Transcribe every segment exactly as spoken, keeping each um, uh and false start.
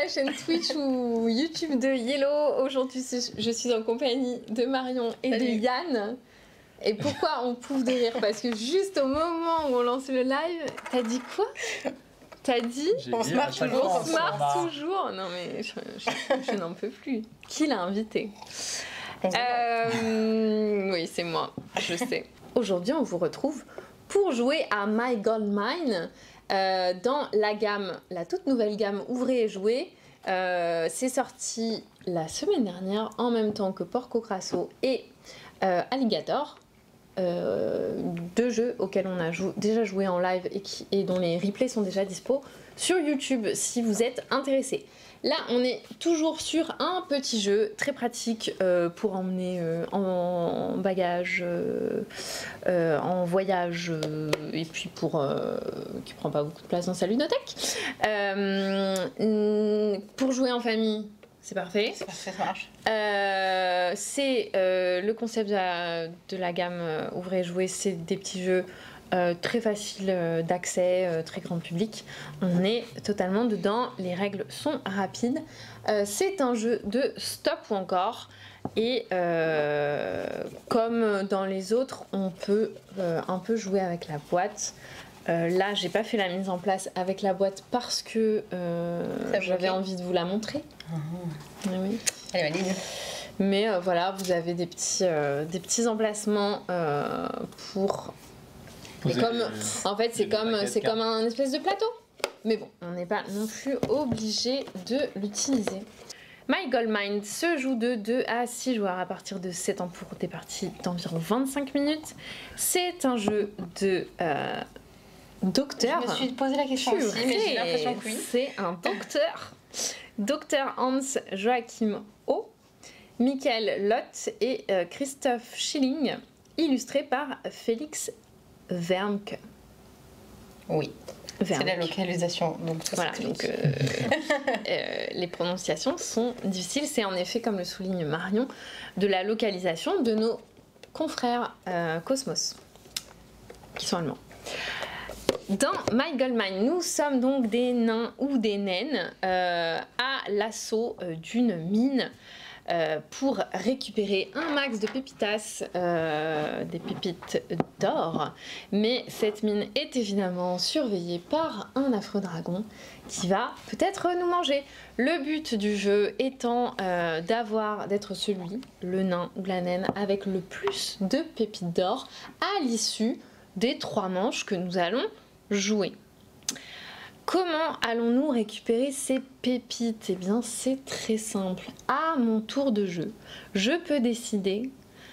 la chaîne Twitch ou YouTube de Yellow. Aujourd'hui, je suis en compagnie de Marion et Salut. de Yann. Et pourquoi on pouffe de rire? Parce que juste au moment où on lance le live, t'as dit quoi? T'as dit on se marre toujours. On se marre toujours. Non mais je, je, je n'en peux plus. Qui l'a invité? euh, Oui, c'est moi, je sais. Aujourd'hui, on vous retrouve pour jouer à My Gold Mine euh, dans la gamme, la toute nouvelle gamme Ouvrez et jouez. Euh, c'est sorti la semaine dernière en même temps que Porco Crasso et euh, Alligator. Euh, deux jeux auxquels on a jou déjà joué en live et, qui, et dont les replays sont déjà dispo sur YouTube si vous êtes intéressés. Là, on est toujours sur un petit jeu très pratique euh, pour emmener euh, en bagage, euh, euh, en voyage, euh, et puis pour euh, qui prend pas beaucoup de place dans sa ludothèque. Euh, pour jouer en famille. C'est parfait. C'est parfait, ça marche. Euh, c'est euh, le concept de la, de la gamme euh, Ouvrez et jouez, c'est des petits jeux euh, très faciles euh, d'accès, euh, très grand public. On est totalement dedans, les règles sont rapides. Euh, c'est un jeu de stop ou encore. Et euh, comme dans les autres, on peut euh, un peu jouer avec la boîte. Euh, là, j'ai pas fait la mise en place avec la boîte parce que euh, j'avais envie de vous la montrer. Mmh. Oui. Elle est valide. Mais euh, voilà, vous avez des petits, euh, des petits emplacements euh, pour. Et comme, en fait, c'est comme, c'est comme un espèce de plateau. Mais bon, on n'est pas non plus obligé de l'utiliser. My Gold Mine se joue de deux à six joueurs à partir de sept ans pour des parties d'environ vingt-cinq minutes. C'est un jeu de. Euh, Docteur. Je me suis posé la question Purée, aussi, mais j'ai l'impression que oui. C'est un docteur. Docteur Hans Joachim O, Michael Lott et euh, Christoph Schilling, illustré par Félix Vermke. Oui. C'est la localisation. Donc voilà, donc euh, euh, les prononciations sont difficiles. C'est en effet, comme le souligne Marion, de la localisation de nos confrères euh, Cosmos, qui sont allemands. Dans My Gold Mine, nous sommes donc des nains ou des naines euh, à l'assaut euh, d'une mine euh, pour récupérer un max de pépitas, euh, des pépites d'or. Mais cette mine est évidemment surveillée par un affreux dragon qui va peut-être nous manger. Le but du jeu étant euh, d'avoir, d'être celui, le nain ou la naine, avec le plus de pépites d'or à l'issue des trois manches que nous allons jouer. Comment allons-nous récupérer ces pépites? Eh bien, c'est très simple. À mon tour de jeu, je peux décider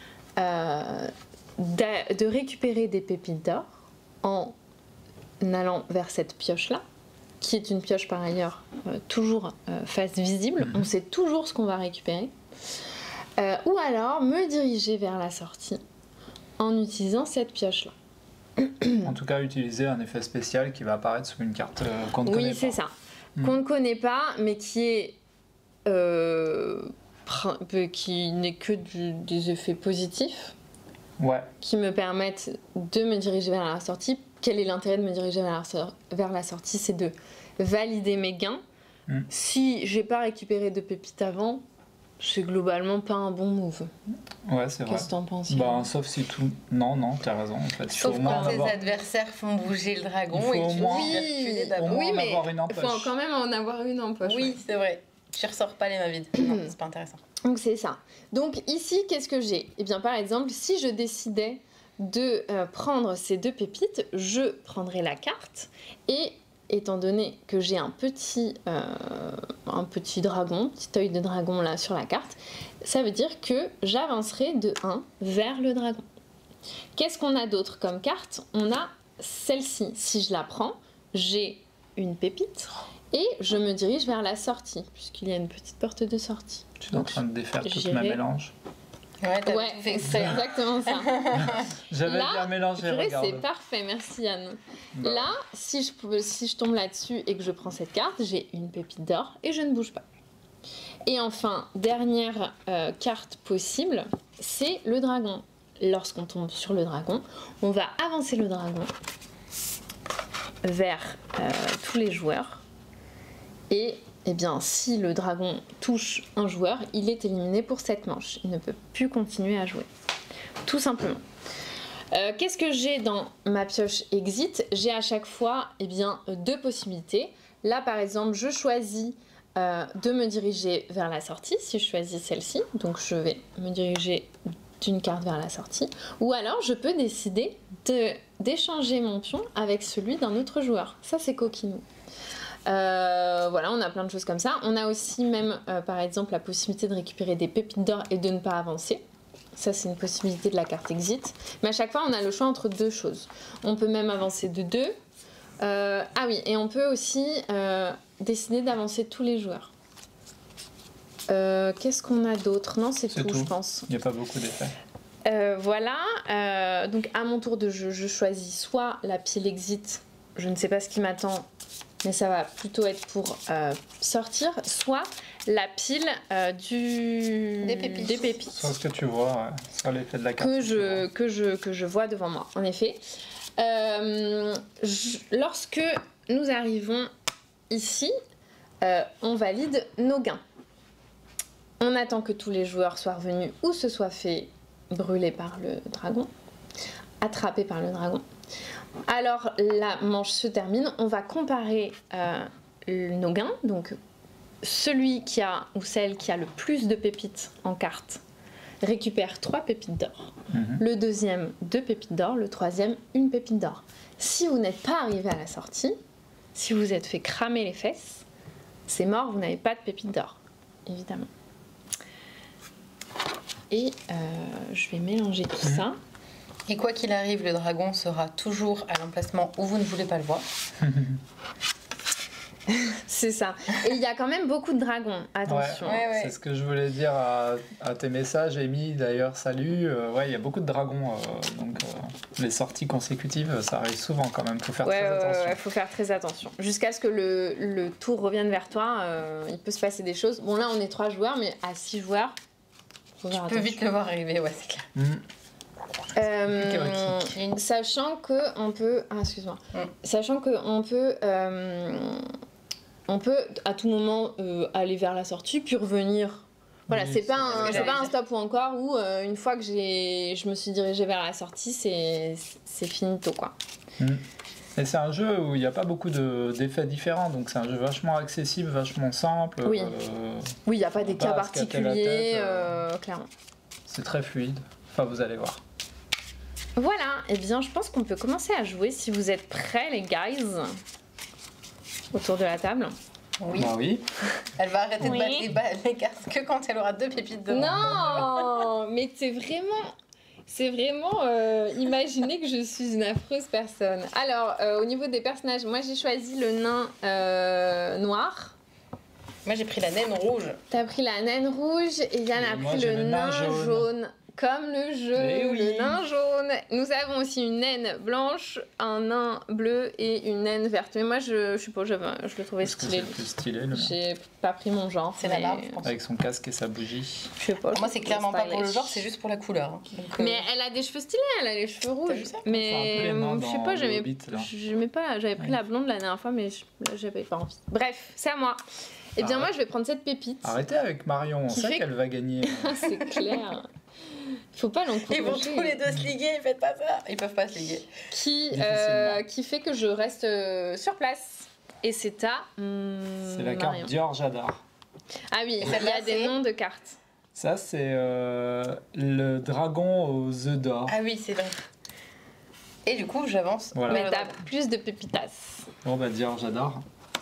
euh, de, de récupérer des pépites d'or en allant vers cette pioche-là, qui est une pioche par ailleurs euh, toujours euh, face visible. On sait toujours ce qu'on va récupérer. Euh, ou alors me diriger vers la sortie en utilisant cette pioche-là. En tout cas, utiliser un effet spécial qui va apparaître sur une carte euh, qu'on ne oui, connaît pas. Oui, c'est ça. Mmh. Qu'on ne connaît pas, mais qui est euh, qui n'est que du, des effets positifs. Ouais. Qui me permettent de me diriger vers la sortie. Quel est l'intérêt de me diriger vers la, vers la sortie? C'est de valider mes gains. Mmh. Si j'ai pas récupéré de pépites avant, c'est globalement pas un bon move. Ouais, c'est vrai. Qu'est-ce que t'en penses? Bah, sauf si tout. Non, non, t'as raison. En fait. Sauf quand tes avoir... adversaires font bouger le dragon il faut et au tu moins... oui, au moins oui, en mais avoir une en poche. Il faut quand même en avoir une en poche. Oui, ouais. C'est vrai. Tu ressors pas les mains vides. Non, c'est pas intéressant. Donc c'est ça. Donc ici, qu'est-ce que j'ai? Eh bien, par exemple, si je décidais de euh, prendre ces deux pépites, je prendrais la carte et étant donné que j'ai un petit, euh, un petit dragon, petit œil de dragon là sur la carte, ça veut dire que j'avancerai de un vers le dragon. Qu'est-ce qu'on a d'autre comme carte? On a celle-ci. Si je la prends, j'ai une pépite et je me dirige vers la sortie, puisqu'il y a une petite porte de sortie. Tu es en train de défaire toute ma mélange. Ouais, ouais c'est exactement ça. J'avais bien mélangé, regarde. C'est parfait, merci Yann. Bah. Là, si je, si je tombe là-dessus et que je prends cette carte, j'ai une pépite d'or et je ne bouge pas. Et enfin, dernière euh, carte possible, c'est le dragon. Lorsqu'on tombe sur le dragon, on va avancer le dragon vers euh, tous les joueurs et eh bien, si le dragon touche un joueur, il est éliminé pour cette manche. Il ne peut plus continuer à jouer. Tout simplement. Euh, Qu'est-ce que j'ai dans ma pioche exit? J'ai à chaque fois eh bien, deux possibilités. Là, par exemple, je choisis euh, de me diriger vers la sortie, si je choisis celle-ci. Donc, je vais me diriger d'une carte vers la sortie. Ou alors, je peux décider d'échanger mon pion avec celui d'un autre joueur. Ça, c'est coquinou. Euh, voilà, on a plein de choses comme ça. On a aussi même, euh, par exemple, la possibilité de récupérer des pépites d'or et de ne pas avancer. Ça, c'est une possibilité de la carte exit. Mais à chaque fois, on a le choix entre deux choses. On peut même avancer de deux. Euh, ah oui, et on peut aussi euh, décider d'avancer tous les joueurs. Euh, Qu'est-ce qu'on a d'autre? Non, c'est tout, tout, je pense. Il n'y a pas beaucoup d'effets. Euh, voilà. Euh, donc, à mon tour de jeu, je choisis soit la pile exit. Je ne sais pas ce qui m'attend, mais ça va plutôt être pour euh, sortir. Soit la pile euh, du... des pépites. Des pépites. Soit ce que tu vois, ouais. Soit l'effet de la carte. Que je, que, je, que je vois devant moi, en effet. Euh, je, lorsque nous arrivons ici, euh, on valide nos gains. On attend que tous les joueurs soient revenus ou se soient fait brûler par le dragon, attrapés par le dragon. Alors la manche se termine, on va comparer euh, nos gains. Donc celui qui a ou celle qui a le plus de pépites en carte récupère trois pépites d'or. Mmh. Le deuxième, deux pépites d'or. Le troisième, une pépite d'or. Si vous n'êtes pas arrivé à la sortie, si vous êtes fait cramer les fesses, c'est mort, vous n'avez pas de pépites d'or, évidemment. Et euh, je vais mélanger tout mmh. ça. Et quoi qu'il arrive, le dragon sera toujours à l'emplacement où vous ne voulez pas le voir. C'est ça. Et il y a quand même beaucoup de dragons, attention. Ouais, ouais, ouais. C'est ce que je voulais dire à, à tes messages, Amy, d'ailleurs, salut. Euh, ouais, il y a beaucoup de dragons, euh, donc euh, les sorties consécutives, ça arrive souvent quand même, il faut faire ouais, très ouais, attention. Ouais, faut faire très attention. Jusqu'à ce que le, le tour revienne vers toi, euh, il peut se passer des choses. Bon, là, on est trois joueurs, mais à six joueurs, faut faire attention. Tu peux vite le voir arriver, ouais, c'est clair. Mm. Euh, sachant que on peut, ah, excuse-moi, mm. sachant que on peut, euh, on peut à tout moment euh, aller vers la sortie puis revenir. Voilà, oui, c'est pas un, c'est pas un stop ou encore où euh, une fois que j'ai, je me suis dirigée vers la sortie, c'est, c'est finito quoi. Mm. Et c'est un jeu où il n'y a pas beaucoup de, d'effets différents, donc c'est un jeu vachement accessible, vachement simple. Oui, euh, oui, il n'y a pas des cas particuliers, tête, euh, euh, clairement. C'est très fluide. Enfin, vous allez voir. Voilà, et eh bien je pense qu'on peut commencer à jouer si vous êtes prêts les guys. Autour de la table. Oui. Bah oui. Elle va arrêter oui. de battre les, balles, les cartes que quand elle aura deux pépites devant. Non, mais c'est vraiment... C'est vraiment euh, imaginer que je suis une affreuse personne. Alors, euh, au niveau des personnages, moi j'ai choisi le nain euh, noir. Moi j'ai pris la naine rouge. T'as pris la naine rouge et Yann a pris le, le nain jaune. jaune. Comme le jeu, oui. le nain jaune. Nous avons aussi une naine blanche, un nain bleu et une naine verte. Mais moi, je, je sais pas, je, je le trouvais stylé. C'est plus stylé, le J'ai pas pris mon genre. C'est mais... la barbe, je pense. Avec son casque et sa bougie. Je sais pas. Moi, c'est clairement pas pour le genre, c'est juste pour la couleur. Donc, euh... Mais elle a des cheveux stylés, elle a les cheveux rouges. Mais je sais pas, j'aimais, j'aimais pas. J'avais pris ouais. la blonde la dernière fois, mais là, j'avais pas envie. Bref, c'est à moi. Eh bien, Arrête. moi, je vais prendre cette pépite. Arrêtez avec Marion, on sait fait... qu'elle va gagner. C'est clair. Faut pas l'encourager. Ils vont tous les deux se liguer, faites pas ça. Ils peuvent pas se liguer. Qui, euh, qui fait que je reste euh, sur place. Et c'est à. Hum, c'est la carte Dior Jadar. Ah oui, il y a des noms de cartes. Ça, c'est euh, le dragon aux œufs d'or. Ah oui, c'est vrai. Et du coup, j'avance. Voilà. Mais t'as plus de pépitas. Bon, bah, Dior Jadar.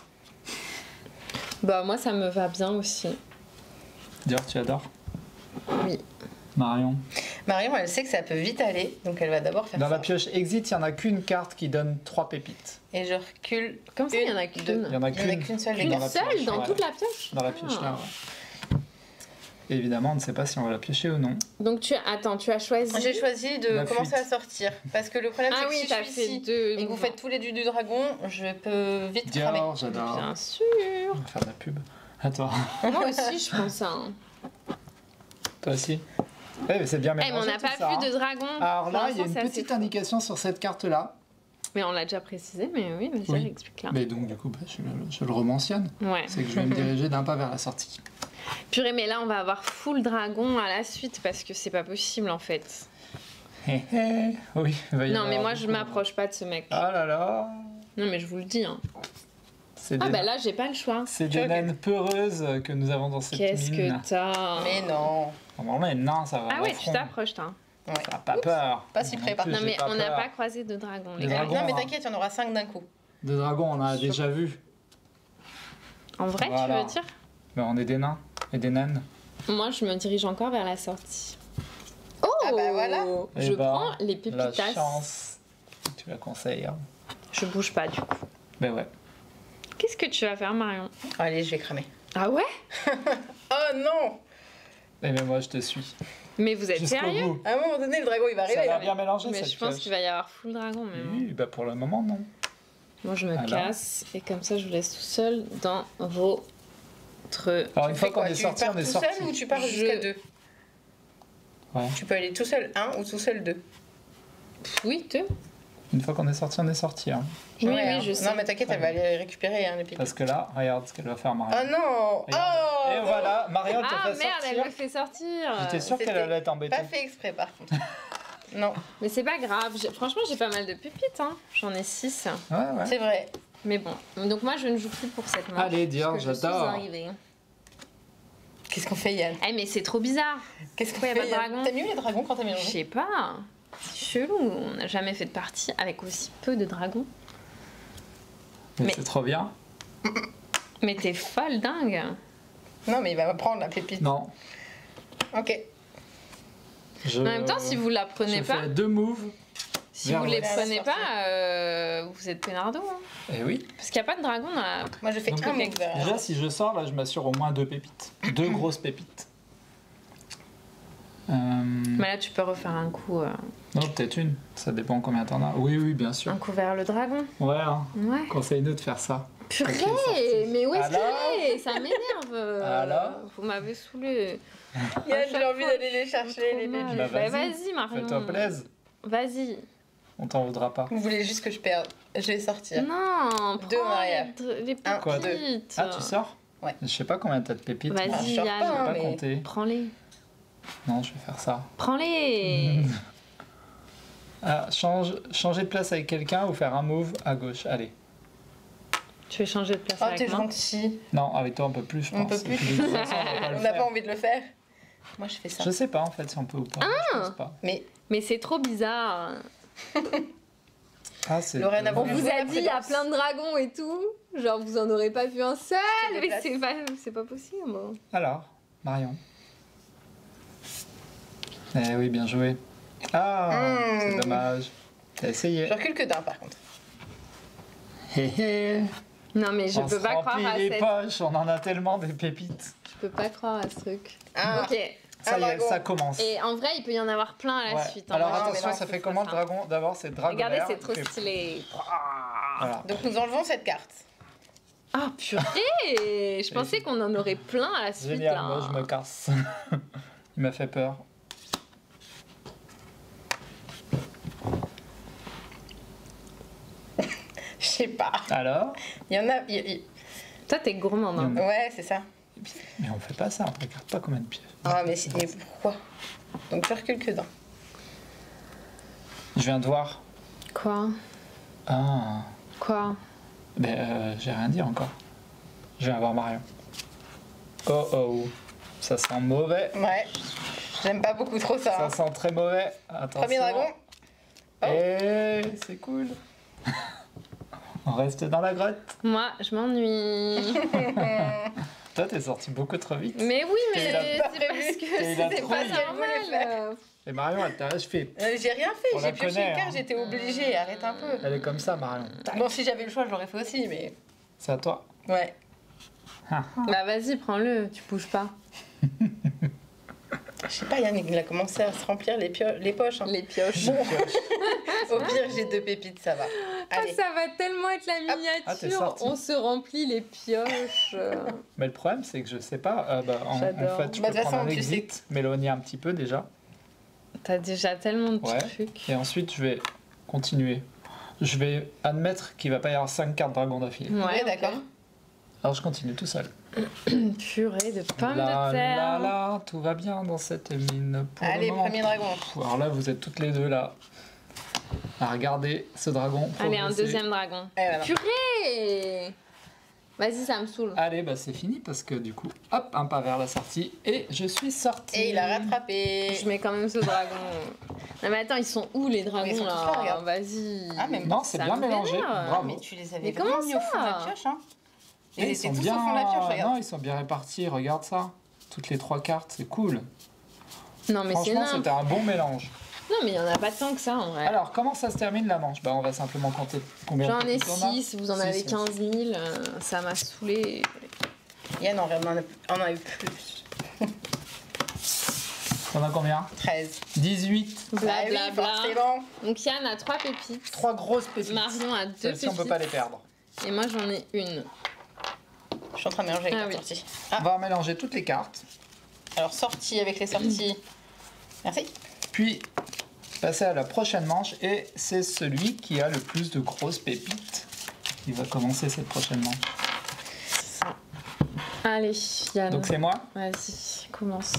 Bah, moi, ça me va bien aussi. Dior, tu adores? Oui. Marion. Marion, elle sait que ça peut vite aller, donc elle va d'abord faire Dans ça. Dans la pioche exit, il n'y en a qu'une carte qui donne trois pépites. Et je recule. Comme ça, il n'y en a qu'une. Il n'y en a qu'une, qu'une seule. Une dans seule pioche, dans ouais. toute la pioche. Dans la pioche, ah. là, ouais. Et évidemment, on ne sait pas si on va la piocher ou non. Donc, tu attends, tu as choisi. J'ai choisi de la commencer fuite. à sortir. Parce que le problème, ah c'est oui, que si je suis ici deux... et que vous faites tous les dus du dragon, je peux vite Dior, cramer. J'adore. Bien sûr. On va faire de la pub. À toi. Moi aussi, je pense ça. Hein. Toi aussi. Ouais, mais c'est bien mélangé. Hey, mais on n'a pas ça, vu hein. de dragon. Alors là, il y a une petite indication sur cette carte-là. Mais on l'a déjà précisé, mais oui, vas-y, Oui. explique là. Mais donc, du coup, bah, je, le- je le rementionne. Ouais. C'est que je vais me diriger d'un pas vers la sortie. Purée, mais là, on va avoir full dragon à la suite parce que c'est pas possible en fait. Hé hé. Oui, il va y Non, avoir mais moi, je beaucoup. m'approche pas de ce mec. Ah là là. Non, mais je vous le dis. Hein. C'est Ah, des, bah là, j'ai pas le choix. c'est Tu des vois que- naines peureuses que nous avons dans cette Qu'est-ce mine. que t'as Mais non. Normalement, les nains, ça va. Ah à ouais, tu fond. t'approches, toi. Ouais. T'as pas peur. Pas si En près, par plus, Non, j'ai mais on n'a peur. pas croisé de dragon, les Les gars. dragons, Non, mais hein. t'inquiète, il y en aura cinq d'un coup. Des dragons, on en a Sur- déjà vu. En vrai, Voilà. tu veux dire? Mais on est des nains et des naines. Moi, je me dirige encore vers la sortie. Oh Ah bah voilà. Je Eh ben, prends les La pépitas. chance. Tu la conseilles. Hein. Je bouge pas, du coup. Ben ouais. Qu'est-ce que tu vas faire, Marion? Allez, je vais cramer. Ah ouais? Oh non. Et mais moi, je te suis. Mais vous êtes Jusqu'au sérieux? bout. À un moment donné, le dragon, il va Ça arriver. va là. bien mélanger Mais cette je pense pioche. qu'il va y avoir full dragon, même. hein. Oui, bah pour le moment, non. Moi, je me Alors. casse et comme ça, je vous laisse tout seul dans votre. Alors, une Tu fois fais qu'on quoi, est tu sorti, pars on est tout sorti. seul ou tu pars Je- jusqu'à deux? Ouais. Tu peux aller tout seul un ou tout seul deux. Oui, deux. Une fois qu'on est sorti, on est sorti. Hein. Oui, Ouais, oui, hein. je sais. Non, mais t'inquiète, elle va aller récupérer hein, les pépites. Parce que là, regarde ce qu'elle va faire, Marion. Oh non. Regarde. Oh. Et voilà, Marion te Ah fait merde, elle sortir. me fait sortir. J'étais sûr C'était qu'elle allait t'embêter. Pas fait exprès, par contre. Non, Mais c'est pas grave. J'ai- Franchement, j'ai pas mal de pépites. Hein. J'en ai six. Ouais, ouais. c'est vrai. Mais bon. Donc moi, je ne joue plus pour cette manche. Allez, Dior, parce que je suis j'adore. arrivée. Qu'est-ce qu'on fait, Yann? Eh, mais c'est trop bizarre. Qu'est-ce qu'on Pourquoi y a fait, pas de Yann dragon T'as mis où les dragons quand t'as Je mélangé? sais pas. C'est chelou. On n'a jamais fait de partie avec aussi peu de dragons. Mais Mais- c'est trop bien. Mais t'es folle, dingue. Non, mais il va me prendre la pépite. Non. Ok. Je... En même temps, si vous la prenez je pas, fais deux moves. si vers vous le- les vers la prenez sortie. pas, euh, vous êtes pénardo. Hein. Eh oui. Parce qu'il n'y a pas de dragon dans la. Moi, je fais Donc, un move vers. Déjà, si je sors, là, je m'assure au moins deux pépites. Deux grosses pépites. Euh... Mais là, tu peux refaire un coup, euh, Non, peut-être une. Ça dépend combien t'en as. Oui, oui, bien sûr. un coup vers le dragon. Ouais, hein. Ouais. Conseille-nous de faire ça. Purée, Ok, sorti. mais où est-ce Alors qu'il est Ça m'énerve. euh, Alors Vous m'avez saoulé. Yann, À chaque j'ai envie fois, d'aller les chercher, les Trop mal. pépites. Bah, Bah, vas-y. vas-y, Marion. Fais-toi plaisir. Vas-y. On t'en voudra pas. Vous voulez juste que je perde. Je vais sortir. Non, Deux en prends arrière. les, les Un, quoi, pépites. Ah, tu sors Ouais. Je sais pas combien t'as de pépites. Vas-y, moi. Ah, je sors Yann. pas, Je hein, vais pas mais- compter. Prends-les. Non, je vais faire ça. Prends-les. Ah, change, changer de place avec quelqu'un ou faire un move à gauche. Allez. Tu veux changer de place Oh, avec t'es moi gentil. Non, avec toi on peut plus, je On pense. peut plus. Et puis, de toute façon, on va pas le On n'a faire. pas envie de le faire. Moi, je fais ça. Je sais pas en fait si on peut ou pas. Je pense pas. Mais Mais c'est trop bizarre. Ah, c'est. Lorraine a On voulu vous jouer a la dit il y a prudence. plein de dragons et tout. Genre vous en aurez pas vu un seul. des Mais places. c'est pas, c'est pas possible. Alors, Marion. Eh oui, bien joué. Ah, Mm. c'est dommage. T'as essayé. je recule que d'un, par contre. Hé hé. Non mais je on peux se pas croire remplit à les cette... poches, on en a tellement des pépites. Je peux pas croire à ce truc. Ah. Ok. Ça Un y est, dragon. ça commence. Et en vrai il peut y en avoir plein à la Ouais. suite. hein. Alors Moi, je- non, attention, mais non, ça faut fait pas comment le ça. dragon D'abord, c'est dragon. Regardez vert, c'est trop il fait- stylé. Voilà. Donc, nous enlevons cette carte. Ah purée. Je pensais qu'on en aurait plein à la suite Génial, là. moi je me casse. Il m'a fait peur. Je sais pas. Alors Il y en a. il y- il- Toi t'es gourmande. hein. Il y en Ouais, c'est ça. Mais on fait pas ça, on regarde pas combien de pièces. Ah, mais, c'est- mais pourquoi? Donc, je recule que d'un. Je viens de voir. Quoi Ah. Quoi Ben, euh, j'ai rien dit encore. Je viens voir Marion. Oh oh. Ça sent mauvais. Ouais. J'aime pas beaucoup trop ça. Ça hein. sent très mauvais. Attention. Premier dragon. Oh. Eh, c'est cool. On reste dans la grotte. Moi je m'ennuie. Toi, t'es sorti beaucoup trop vite. Mais oui mais Et il a c'est pas parce prévu. que Et il a c'était trop pas eu. normal. Et Marion, elle t'a achevé. Euh, J'ai rien fait, On la j'ai pioché connaît, une carte, hein. j'étais obligée. Arrête un peu. Elle est comme ça, Marion. Bon, si j'avais le choix, je l'aurais fait aussi, mais. C'est à toi. Ouais. Ah. Bah vas-y prends-le, tu bouges pas. Je sais pas, Yann, il a commencé à se remplir les, pio- les poches. hein. Les pioches. Bon, au pire, j'ai deux pépites, ça va. Ah, Allez. ça va tellement être la Ah, t'es miniature. sorti. On se remplit les pioches. Mais le problème, c'est que je sais pas. euh, bah, en, en J'adore. fait, je Bah, peux de toute prendre un façon, tu sais exit, m'éloigner un petit peu déjà. T'as déjà tellement de Ouais. trucs. Et ensuite, je vais continuer. je vais admettre qu'il va pas y avoir cinq cartes dragon d'affilée. Ouais, ok. d'accord. Alors je continue tout seul. Purée de pommes là, de terre. là, là, tout va bien dans cette mine. Pour Allez, le moment. premier dragon. Pff, alors là, vous êtes toutes les deux là à regarder ce dragon. Allez, un progresser. deuxième dragon. Et voilà. Purée. Vas-y, ça me saoule. Allez, bah c'est fini parce que du coup, hop, un pas vers la sortie et je suis sorti. Et il a rattrapé. Je mets quand même ce dragon. Non mais attends, ils sont où les dragons ils sont tous là, là, regarde. Vas-y. Ah, mais Non, c'est Ça bien me mélangé. vénère. Bravo. Mais tu les avais Mais comment mis au fond de la ça pioche, hein. Et Ils ils étaient sont tous bien. au fond de la pioche, regarde. Non, ils sont bien répartis. Regarde ça. Toutes les trois cartes, c'est cool. Non mais c'est Franchement, n'importe. c'était un bon mélange. Non mais il y en a pas tant que ça en vrai. Alors, comment ça se termine la manche? Bah, on va simplement compter combien J'en de ai petites on a. six, vous en Six, avez six. quinze mille, euh, ça m'a saoulé. Yann, on en a, on en a eu plus. On a combien? treize. dix-huit. Bla Ah oui, bla bla. forcément. Donc Yann a trois pépites, Trois grosses pépites. Marion a deux Celles-ci, on pépites peut pas les perdre. et moi j'en ai une. Je suis en train de mélanger avec Ah la oui. sortie. On Ah, va mélanger toutes les cartes. alors sortie avec les sorties. Merci. Puis passer à la prochaine manche et c'est celui qui a le plus de grosses pépites qui va commencer cette prochaine manche. Ça. Allez Yann, Donc c'est moi. vas-y, commence.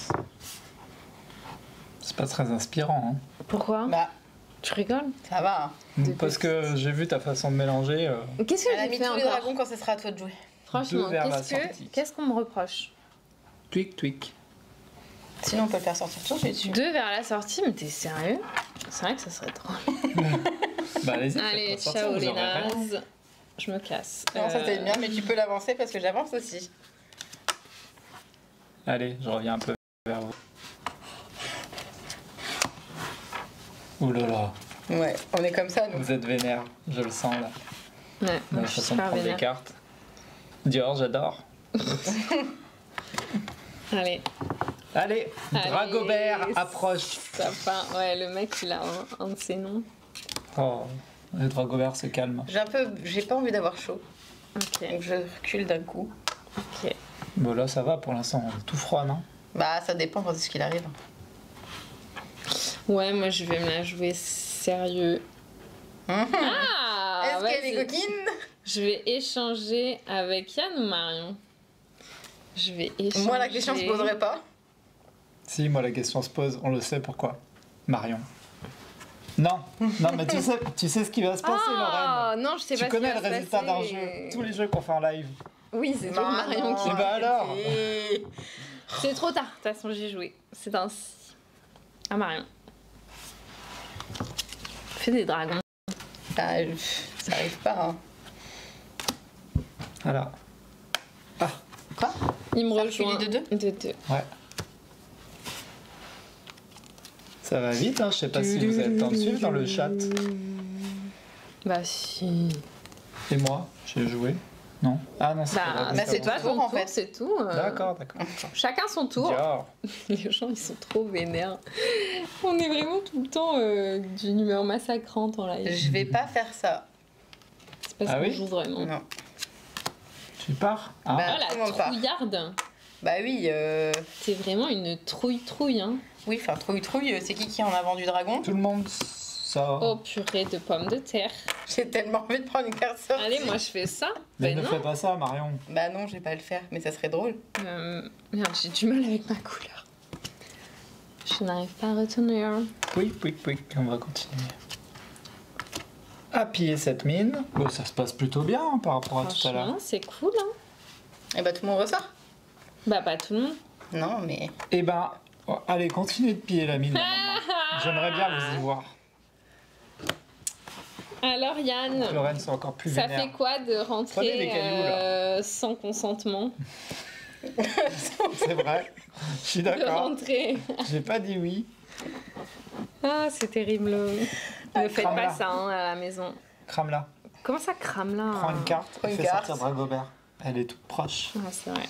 C'est pas très inspirant. Pourquoi Bah, Tu rigoles ça va. Hein. Hein. Deux Parce pépites. que j'ai vu ta façon de mélanger. euh, Qu'est-ce que Elle a j'ai mis fait tous les encore dragons quand ce sera à toi de jouer. Franchement, Deux vers la qu'est-ce que sortie. qu'est-ce qu'on me reproche Tweak, tweak. Sinon, on peut le faire sortir tout de suite dessus. Deux vers la sortie, mais t'es sérieux? C'est vrai que ça serait drôle. Bah allez-y. Allez, faites-moi sortir, ciao vous les aurez rien. nazes. Je me casse. Non, ça Euh, c'est bien, mais tu peux l'avancer parce que j'avance aussi. Allez, je reviens un peu vers vous. Ouh là là, Ouais, on est comme ça, nous. vous êtes vénère, je le sens là. Ouais, Dans la je suis façon de super prendre des vénère. cartes. Dior, j'adore. Allez, Allez, Allez. Dragobert approche. ça part. Ouais, le mec, il a un, un de ses noms. Oh, le Dragobert se calme. J'ai un peu, j'ai pas envie d'avoir chaud, Ok, donc je recule d'un coup. ok. Bon là ça va pour l'instant, on est tout froid non? Bah, ça dépend quand est-ce qu'il arrive. Ouais, moi, je vais me la jouer sérieux. Mhm. Ah Est-ce qu'elle est vas-y. coquine? Je vais échanger avec Yann ou Marion? Je vais échanger. Moi, la question se poserait pas. Si, moi la question se pose, on le sait pourquoi. Marion. Non, non mais tu sais, tu sais ce qui va se passer Ah Lorraine. non, je sais Tu pas ce connais qui le va se résultat d'un passer. jeu, tous les jeux qu'on fait en live. Oui, c'est toujours Marion qui. Eh ben alors. Et- C'est trop tard, de toute façon, j'ai joué. C'est ainsi. Ah, Marion. Fais des dragons. Bah, euh, ça arrive pas. Hein. Voilà. Ah, Quoi? Il me Ça rejoint. reculer de deux De deux. ouais. Ça va vite, hein. Je sais pas si vous avez le temps de suivre dans le chat. Bah si. Et moi, j'ai joué. Non? Ah non, c'est pas Bah, vrai, bah, c'est c'est pas toi vrai. tour, ton en tour, fait. c'est tout. euh. D'accord, d'accord. Chacun son tour. Dior. Les gens, ils sont trop vénères. On est vraiment tout le temps euh, d'une humeur massacrante en live. Je vais pas faire ça. C'est parce Ah qu'on oui joue vraiment. Non. Tu pars? Ah. Bah, Ah, la tout le monde part. trouillarde. Bah oui, euh... T'es vraiment une trouille-trouille, hein. oui, enfin, trouille trouille, c'est qui qui en a vendu dragon? Tout le monde sort. Oh purée de pommes de terre. J'ai tellement envie de prendre une carte sortie. Allez, moi je fais ça. Mais Ben ne non. fais pas ça, Marion. Bah non, je vais pas le faire, mais ça serait drôle. Euh, merde, j'ai du mal avec ma couleur. Je n'arrive pas à retenir. Oui, oui, oui, on va continuer. À piller cette mine. Bon, ça se passe plutôt bien hein, par rapport à tout à l'heure. Franchement, c'est cool, hein. Et bah tout le monde ressort. Bah, pas tout le monde. Non, mais... Eh ben, oh, allez, continuez de piller la mine. là, maintenant. J'aimerais bien vous y voir. Alors, Yann, Lorraine, c'est encore plus ça vénère. fait quoi de Prenez rentrer des cailloux, là. euh, sans consentement? C'est vrai. Je suis De d'accord. rentrer. J'ai pas dit oui. Ah, c'est terrible. Ne faites crame-la. pas ça hein, à la maison. Crame-la. Comment ça crame là? Prends une carte Prends et une fais carte. sortir Dragobert. Elle est toute proche. Ah, c'est vrai.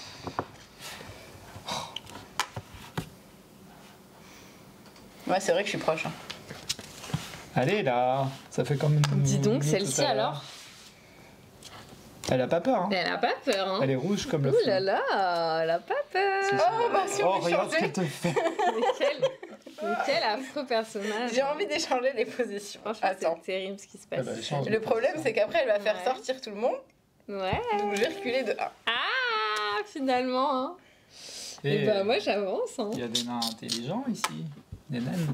Ouais, c'est vrai que je suis proche. Hein. Allez là, ça fait comme. Dis donc, nous tout celle-ci, à l'heure. alors Elle a pas peur, hein. Elle a pas peur, hein. Elle est rouge comme le Ouh là feu. là, elle a pas peur. C'est- Oh, bah si Oh, on peut regarde ce changer. qu'elle te fait. Mais quelle, Mais quel affreux personnage. J'ai envie d'échanger les positions. Franchement, Attends. c'est terrible ce qui se Ah passe. bah, change de Le problème, position. c'est qu'après, elle va faire Ouais. sortir tout le monde. Ouais. Donc, je vais reculer de un. Ah, finalement. Hein. Et, Et bah, moi, j'avance. Hein. il y a des nains intelligents ici. Des naines.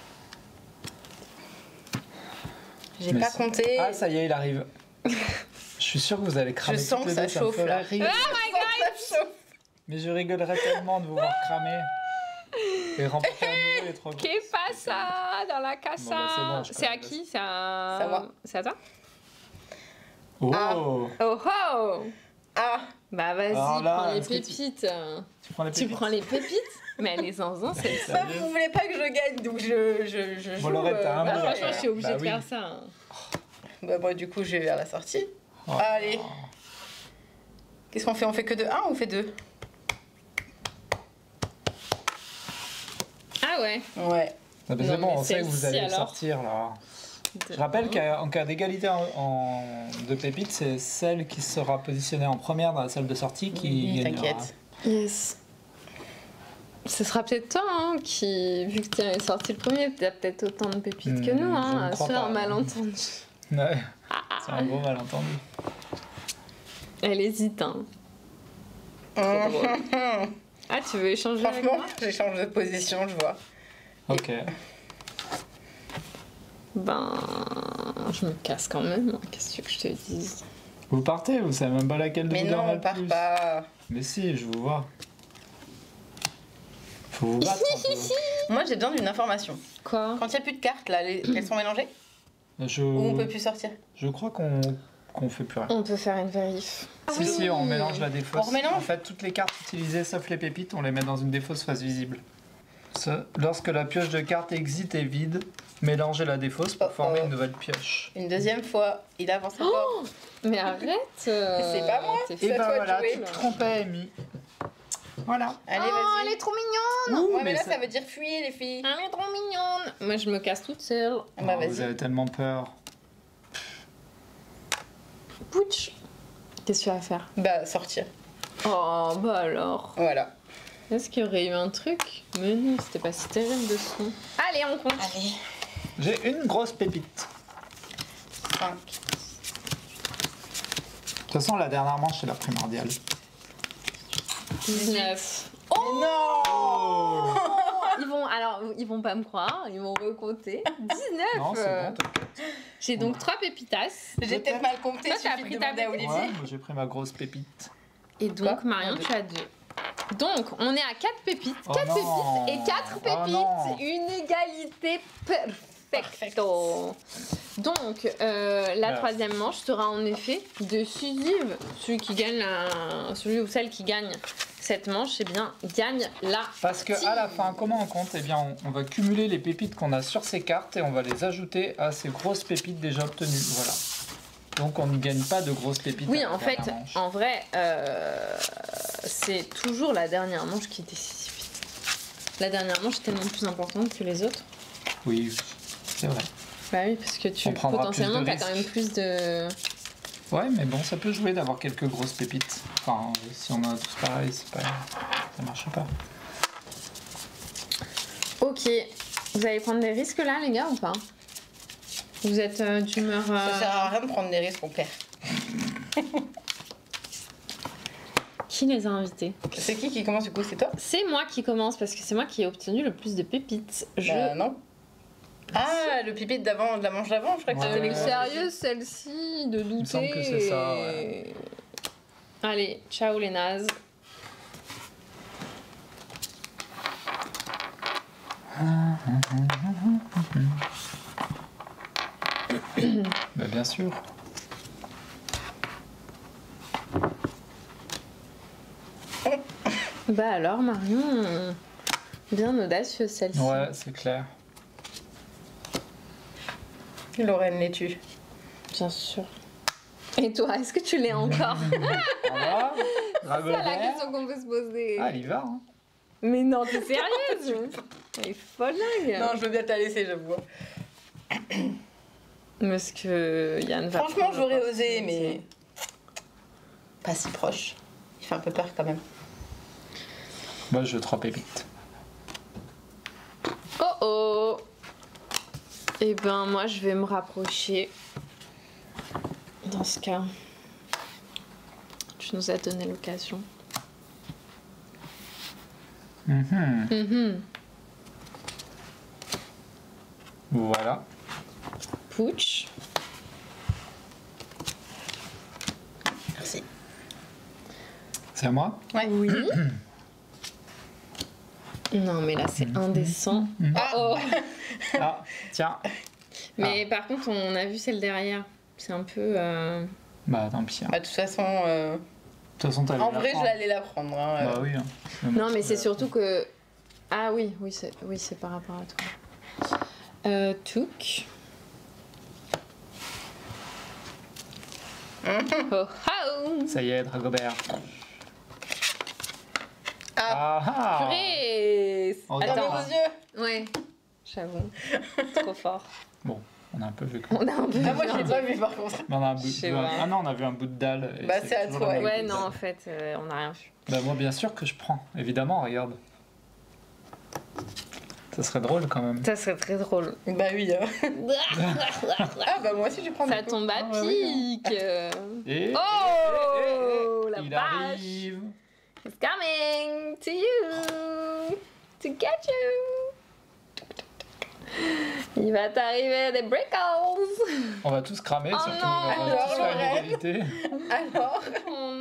J'ai Mais pas c'est- compté. Ah, ça y est, il arrive. Je suis sûr que vous allez cramer. Je sens toutes que les ça deux, me chauffe, ferait là. rire. Oh my god. Ça chauffe. Mais je rigolerais tellement de vous voir cramer. Et remporter à nouveau les trois groupes. Qu'est passa dans la casa? Bon, bah, c'est bon, je c'est à connais qui? C'est à... C'est à moi. C'est à toi? Oh Ah. Oh oh! Ah, Bah vas-y, Alors là, prends les est-ce que tu- pépites. Tu prends les Tu pépites. prends les pépites? Mais les zinzins, c'est ça. bah, Sérieux vous voulez pas que je gagne, donc je, je, je joue. Bon, Laurette, t'as un Bah, peu- franchement, je suis obligée Bah de oui. faire ça. hein. Bah, moi, du coup, je vais vers la sortie. Oh. Allez. Qu'est-ce qu'on fait? On fait que de un ou on fait deux? Ah ouais. Ouais. Ah bah, Non, c'est bon, mais on sait que vous celle-ci, allez alors. sortir là. De- Je rappelle qu'en cas d'égalité en, en- de pépites, c'est celle qui sera positionnée en première dans la salle de sortie qui Oui, gagnera. t'inquiète. Yes. Ce sera peut-être toi hein, qui, vu que tu es sorti le premier, t'as peut-être autant de pépites que Hmm, nous, je hein, ne crois sur un pas. malentendu. Ouais, c'est un gros malentendu. Elle hésite, hein. Trop drôle. Ah, tu veux échanger avec Franchement, moi? j'échange de position, je vois. Ok. Ben, je me casse quand même. hein. Qu'est-ce que tu veux que je te dise? Vous partez, vous savez même pas laquelle de Mais vous non, donnerait on le part plus. pas. Mais si, je vous vois. Faut vous battre un peu. Moi, j'ai besoin d'une information. Quoi? Quand il n'y a plus de cartes, là, les- elles sont mélangées Je, ou on peut plus sortir? je crois qu'on qu'on fait plus rien. On peut faire une vérif. Si, si, on mélange la défausse. On remélange En fait, toutes les cartes utilisées, sauf les pépites, on les met dans une défausse face visible. Ce- Lorsque la pioche de cartes exit est vide, mélangez la défausse pour Oh, former oh. une nouvelle pioche. Une deuxième fois, il avance encore. Mais arrête! euh, C'est pas moi. t'es Et C'est à bah toi de voilà, jouer. tu te trompais, Amy. Voilà. Allez, Oh, vas-y. elle est trop mignonne! Ouh, Ouais, mais là, ça- ça veut dire fuyez, les filles. Elle est trop mignonne! Moi, je me casse toute seule. Ah bah, Oh, vous vas-y. avez tellement peur. Pouch! Qu'est-ce que tu vas faire? Bah, sortir. Oh, bah alors. Voilà. Est-ce qu'il y aurait eu un truc? Mais non, c'était pas si terrible de son. Allez, on compte. Allez. J'ai une grosse pépite. cinq. De toute façon, la dernière manche, c'est la primordiale. dix-neuf. Oh non. Ils vont, alors, ils vont pas me croire, ils vont recompter. dix-neuf! Non, c'est euh, bon, t'inquiète. J'ai donc trois pépitas. J'ai peut-être mal compté, Toi, il t'as suffit pris de ta demander à pépite. Olivier. Ouais, moi, j'ai pris ma grosse pépite. Et donc, Quoi Marion, Un, deux. tu as deux. Donc, on est à quatre pépites. Oh quatre non. pépites et quatre Oh pépites. non. Une égalité perfecto. Donc, euh, la Voilà. troisième manche sera en effet décisive. Celui qui gagne la... Celui ou celle qui gagne cette manche, eh bien, gagne la Parce que à la fin, comment on compte? Eh bien, on, on va cumuler les pépites qu'on a sur ces cartes et on va les ajouter à ces grosses pépites déjà obtenues. Voilà. Donc on ne gagne pas de grosses pépites. Oui, à la en fait, dernière manche. en vrai, euh, c'est toujours la dernière manche qui est décisive. La dernière manche est tellement plus importante que les autres. Oui, c'est vrai. Bah oui, parce que tu On prendra potentiellement plus de t'as quand même risques. plus de. Ouais, mais bon, ça peut jouer d'avoir quelques grosses pépites. Enfin, si on a tous pareil, c'est pas... ça marche pas. Ok, vous allez prendre des risques là, les gars, ou pas? Vous êtes euh, d'humeur. euh, Ça sert à rien de prendre des risques, on perd. Qui les a invités? C'est qui qui commence du coup? C'est toi? C'est moi qui commence parce que c'est moi qui ai obtenu le plus de pépites. Je. Bah, non. Ah, le pipi d'avant, de la manche d'avant, je crois que Ouais. c'était Elle les est grosses. sérieuse celle-ci, de douter. me semble que c'est ça, ouais. Allez, ciao les nazes. Bah, bien sûr. Bah alors Marion, bien audacieuse celle-ci. Ouais, c'est clair. Lorraine les tue. Bien sûr. Et toi, est-ce que tu l'es encore? Au revoir. Dragon C'est la vert. question qu'on peut se poser. Ah, elle y va. Hein. Mais non, t'es sérieuse? Elle est folle Non, je veux bien te la laisser, j'avoue. Parce que Yann va. Franchement, prendre j'aurais l'opportunité. osé, mais pas si proche. Il fait un peu peur quand même. Moi, je veux trois pépites. Oh Et ben moi je vais me rapprocher. Dans ce cas, tu nous as donné l'occasion. Mhm. Mhm. Voilà. Pooch. Merci. C'est à moi? Ouais. Oui. Non mais là c'est indécent. Ah, Oh. Ah, tiens. Mais par contre on a vu celle derrière. C'est un peu... euh, Bah tant pis. hein. bah, de toute façon, euh, De toute façon, t'allais en la vrai, je prendre. l'allais la prendre. Hein, euh. Bah oui. hein. Non mais c'est surtout que... Ah oui, oui c'est oui, c'est par rapport à toi. Euh, Touk. Oh, oh. Ça y est, Dragobert. Ah, Ah ah. Purée. On dans regarde. mes yeux. Ouais, j'avoue. Trop fort. Bon, on a un peu vu. On a un peu... Ah, moi, je l'ai pas vu par contre. Mais on a un bout- Je sais un- pas. Ah non, on a vu un bout de dalle. et Bah, c'est à toujours toi, le même Ouais, bout de non, dalle. en fait, euh, on n'a rien vu. Bah moi, bien sûr que je prends. Évidemment, regarde. Ça serait drôle quand même. Ça serait très drôle. Bah oui. hein. Ah, bah moi aussi, je prends Ça du coup. tombe à Ah, ouais, oui, pic. Et... Oh, et- la il vache. arrive. It's coming to you. To get you. Il va t'arriver des brickles. On va tous cramer, Oh surtout. non. On va Alors, tous faire Lorraine. l'égalité. Alors, Oh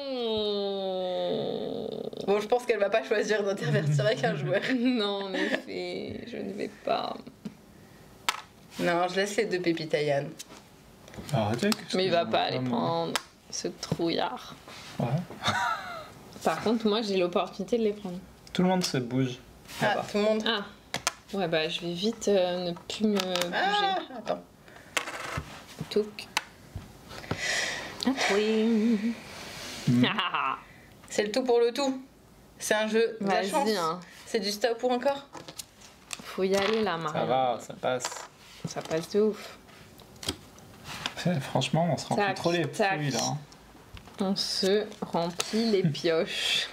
non. bon, je pense qu'elle va pas choisir d'intervertir avec un joueur. Non, en effet, je ne vais pas. Non, je laisse les deux pépites à Yann. Arrêtez. qu'est-ce Mais il que va je- pas les vraiment. prendre, ce trouillard. Ouais. Par contre, moi, j'ai l'opportunité de les prendre. Tout le monde se bouge. Ah, Là-bas. tout le monde. Ah, ouais, bah, je vais vite euh, ne plus me bouger. Ah, attends. Touk. Ah, oui. Mm. Ah, C'est le tout pour le tout. C'est un jeu de la chance. vas-y, hein. C'est du stop ou encore. Faut y aller là, Marie. Ça va, ça passe. Ça passe de ouf. C'est- Franchement, on se rend plus Tac, trop les tac. fouilles là. hein. On se remplit les pioches.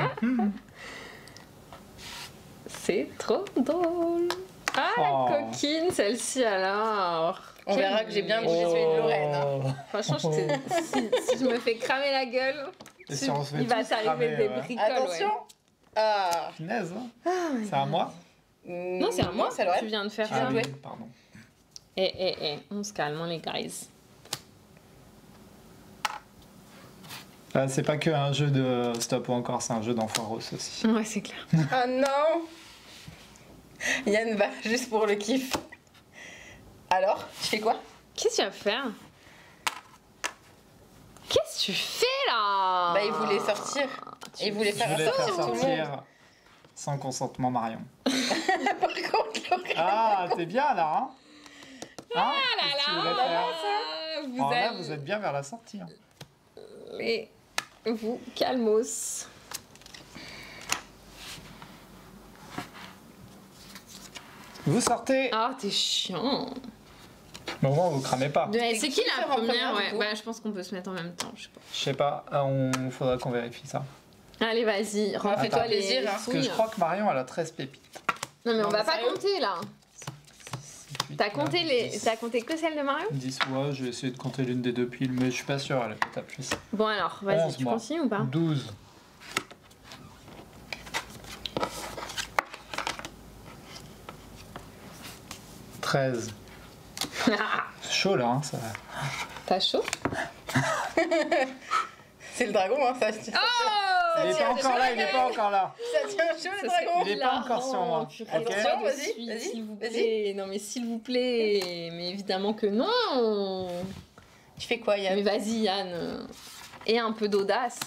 C'est trop drôle. Ah, Oh. la coquine, celle-ci alors. On Quelle verra que j'ai bien merde. bougé celui de Lorraine. hein. Oh. Franchement, je t'ai- si, si je me fais cramer la gueule, Et si on se fait il va tous t'arriver cramer, des ouais. bricoles. Attention. Ah. Punaise, hein. C'est à moi? Non, c'est à moi. c'est à Tu Lorraine. viens de faire Tu ça. viens de jouer. oui, pardon. Eh, eh, eh, on se calme, hein, les guys. Ah, c'est pas que un jeu de stop ou encore, c'est un jeu d'enfoiros aussi. Ouais, c'est clair. Ah non. Yann va juste pour le kiff. Alors, tu fais quoi? Qu'est-ce que tu vas faire? Qu'est-ce que tu fais là? Bah, il voulait sortir. Tu- Il voulait Je faire voulais ça faire sur tout le monde. sortir sans consentement Marion. Par contre, Lorraine. Ah, t'es bien là, hein? Hein Ah Qu'est-ce que tu là voulais là, faire vous En vrai, allez... vous êtes bien vers la sortie. hein. vous calmos. Vous sortez. Ah, t'es chiant. Mais au moins, vous cramez pas. De- C'est qui qui la sera en première? première, du Ouais, coup bah, je pense qu'on peut se mettre en même temps. Je sais pas. Je sais pas, ah, on faudra qu'on vérifie ça. Allez, vas-y, refais-toi Attends. les Plaisir, hein. Parce que fouilles. je crois que Marion, elle a treize pépites. Non, mais on Non, va mais pas sérieux compter là. T'as compté les, t'as compté que celle de Mario? dix, ouais, je vais essayer de compter l'une des deux piles, mais je suis pas sûr, elle est peut-être plus. Bon alors, vas-y, onze, tu moi. continues ou pas? douze. treize. C'est chaud là, hein, ça. T'as chaud? C'est le dragon, hein, ça, ça, Oh! Il est tient, pas encore je là, il est pas encore là. ça tient chaud, le Ça serait dragon. Il est pas encore sur moi. purée. Ok. Attention, vas-y, Suite, vas-y, S'il vous vas-y. plaît. Non, mais s'il vous plaît. Mais évidemment que non. Tu fais quoi, Mais Yann? vas-y, Yann. Et un peu d'audace.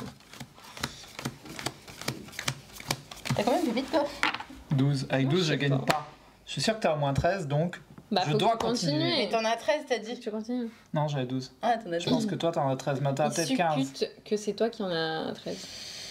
T'as combien de pépites, toi? douze. Avec Moi, douze, je je sais gagne pas. pas. Je suis sûr que t'as au moins treize, donc Bah, je faut dois que tu continuer. continues. Mais t'en as treize, t'as dit. Tu continues. Non, j'avais douze. Ah, t'en as Je dit. pense que toi, t'en as treize, mais t'as Il peut-être quinze. suppute que c'est toi qui en as treize.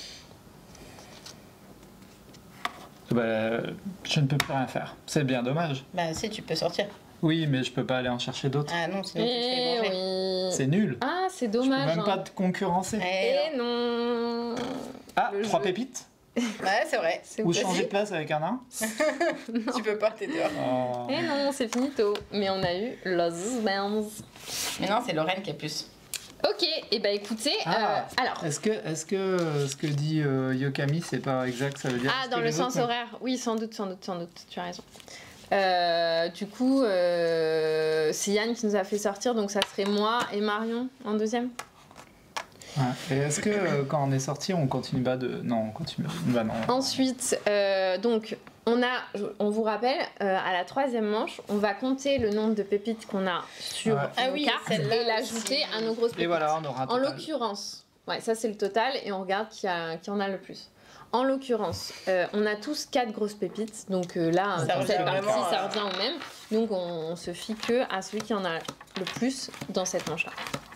Bah, je ne peux plus rien faire. C'est bien dommage. Bah, si, tu peux sortir. Oui, mais je peux pas aller en chercher d'autres. Ah non, sinon tu te fais Eh manger. oui. C'est nul. Ah, c'est Je peux dommage. même hein. pas te concurrencer. Eh Eh non. Ah, le trois jeu. pépites. Ouais, c'est vrai. C'est Ou possible. changer de place avec un nain. Tu peux pas, t'es dehors. Oh. Eh non, c'est finito. Mais on a eu Los Bands. Mais non, c'est Lorraine qui a plus. Ok, et bah écoutez, Ah. euh, alors. Est-ce que, est-ce que euh, ce que dit euh, Yokami, c'est pas exact, ça veut dire Ah, est-ce dans que le les sens autres- horaire. Oui, sans doute, sans doute, sans doute. Tu as raison. Euh, du coup, euh, c'est Yann qui nous a fait sortir, donc ça serait moi et Marion en deuxième. Ouais. Et est-ce que euh, quand on est sorti, on continue pas de. Non, on continue. Bah non. Ensuite, euh, donc, on a, on vous rappelle, euh, à la troisième manche, on va compter le nombre de pépites qu'on a sur Ouais. Ah nos oui, cartes celle-là et l'ajouter aussi. à nos grosses pépites. Et voilà, on aura un En total. l'occurrence, ouais, ça c'est le total et on regarde qui, a, qui en a le plus. En l'occurrence, euh, on a tous quatre grosses pépites, donc euh, là, Ça dans revient cette partie, vraiment ça à- revient au même. Donc on, on se fie que à celui qui en a le plus dans cette manche-là.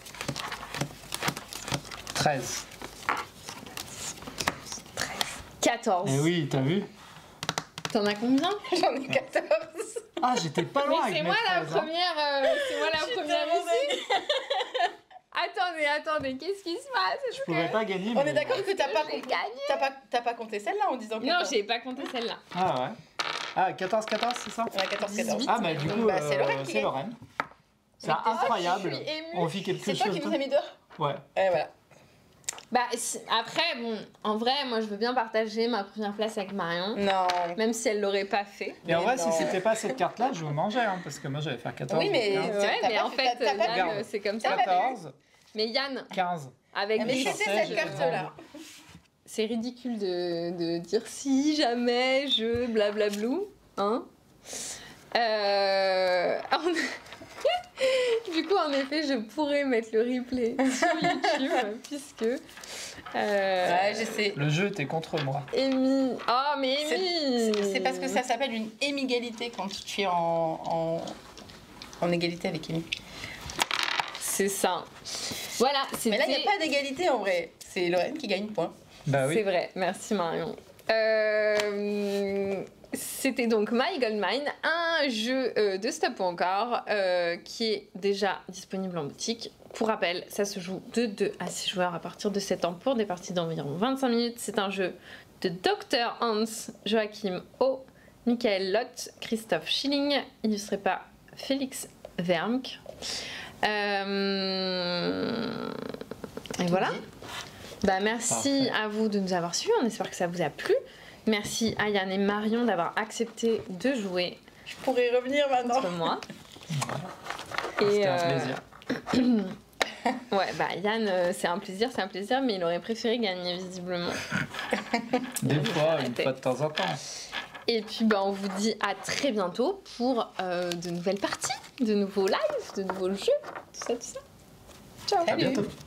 treize. quatorze. Eh oui, t'as vu? T'en as combien? J'en ai quatorze. Ah, j'étais pas loin Mais avec c'est mes moi la treize, hein. première, euh, c'est moi la Je suis première tellement ici. Attendez, attendez, qu'est-ce qui se passe? Je pouvais pas gagner. On mais- est d'accord que t'as pas, J'ai compté- gagné. t'as pas, t'as pas compté celle-là en disant Non, quatorze. j'ai pas compté celle-là. Ah ouais. Ah, quatorze quatorze, c'est ça? Ouais, quatorze quatorze. Ah, bah du Donc, coup, bah, c'est euh, Lorraine qui c'est gagne. Lorraine. C'est Mais incroyable. je suis émue. On vit quelque C'est chose. toi qui nous as mis dehors. Ouais. Ouais, voilà. Bah, si- après, bon, en vrai, moi je veux bien partager ma première place avec Marion, Non. même si elle l'aurait pas fait. Et en Mais vrai, non. si c'était pas cette carte-là, je vous mangeais, hein, parce que moi j'allais faire quatorze. Oui, mais- quinze, T'as- Ouais, t'as mais pas en fait- fait, t'as pas Yann, Regarde. euh, c'est comme ça. quatorze, Mais Yann, quinze. avec Ah, mais des c'était sortais, cette j'ai carte-là. c'est ridicule de, de dire si jamais je blablablou, hein. Euh... Du coup, en effet, je pourrais mettre le replay sur YouTube puisque euh... Ouais, je sais. Le jeu était contre moi. Amy. Oh, mais C'est- Amy. C'est c'est parce que ça s'appelle une émigalité quand tu es en, en, en égalité avec Amy. C'est ça. Voilà, c'était. Mais là, il n'y a pas d'égalité en vrai. C'est Lorraine qui gagne, point. Bah C'est oui. vrai, merci Marion. Euh, C'était donc My Goldmine, un jeu euh, de Stop ou encore euh, qui est déjà disponible en boutique. Pour rappel, ça se joue de deux à six joueurs à partir de sept ans pour des parties d'environ vingt-cinq minutes. C'est un jeu de docteur Hans, Joachim O, Michael Lott, Christophe Schilling, illustré par Félix Vermck. Euh, Et voilà. Bah, merci Parfait. à vous de nous avoir suivis, on espère que ça vous a plu. Merci à Yann et Marion d'avoir accepté de jouer Je pourrais revenir maintenant. contre moi. C'était Et un euh, plaisir. ouais, bah Yann, euh, c'est un plaisir, c'est un plaisir, mais il aurait préféré gagner visiblement. Des fois, une arrêter. fois de temps en temps. Et puis bah, on vous dit à très bientôt pour euh, de nouvelles parties, de nouveaux lives, de nouveaux jeux, tout ça, tout ça. Ciao. À bientôt.